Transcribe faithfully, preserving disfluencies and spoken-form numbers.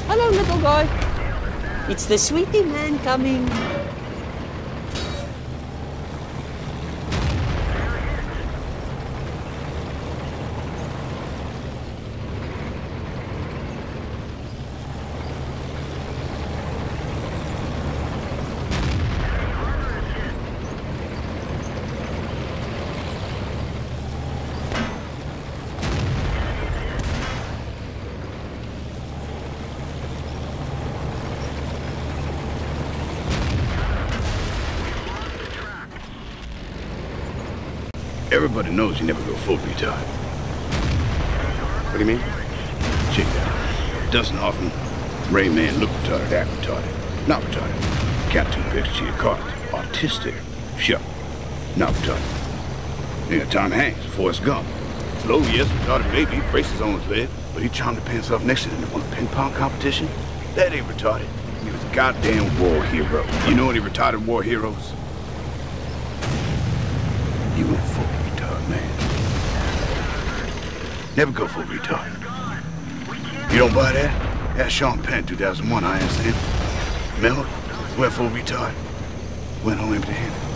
Hello, little guy. It's the sweetie man coming. Everybody knows you never go full retard. What do you mean? Check that out. Dustin Hoffman, Rain Man, look retarded, act retarded. Not retarded. Cat two picks, cheated cards. Autistic. Sure. Not retarded. You got Tom Hanks, Forrest Gump. Slow, yes, retarded maybe, braces on his leg, but he charmed the pants off next to him and won a ping pong competition? That ain't retarded. He was a goddamn war hero. You know any retarded war heroes? You went full retard, man. Never go full retard. You don't buy that? That's Sean Penn, two thousand one, I understand. Remember? Went full retard. Went home empty-handed.